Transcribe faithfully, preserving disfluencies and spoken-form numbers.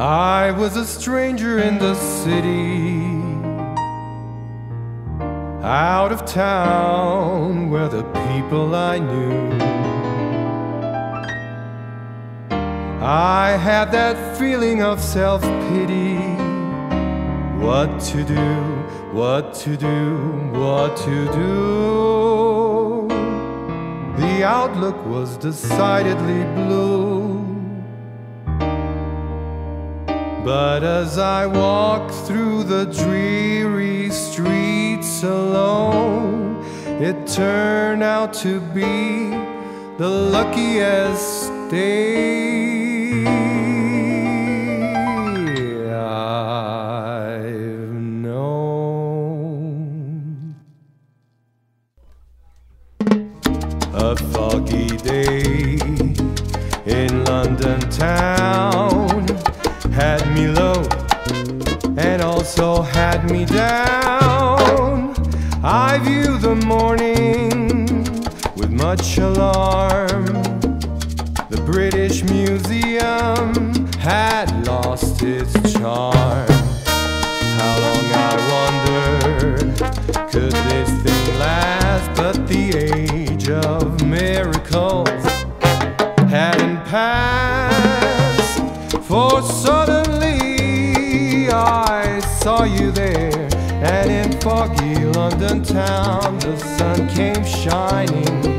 I was a stranger in the city, out of town where the people I knew. I had that feeling of self-pity. What to do, what to do, what to do. The outlook was decidedly blue. But as I walked through the dreary streets alone, it turned out to be the luckiest day I've known. A foggy day in London town had me low and also had me down. I view the morning with much alarm. The British Museum had lost its charm. How long, I wondered, could this thing last? But the age of miracles hadn't passed, for suddenly I saw you there, and in foggy London town the sun came shining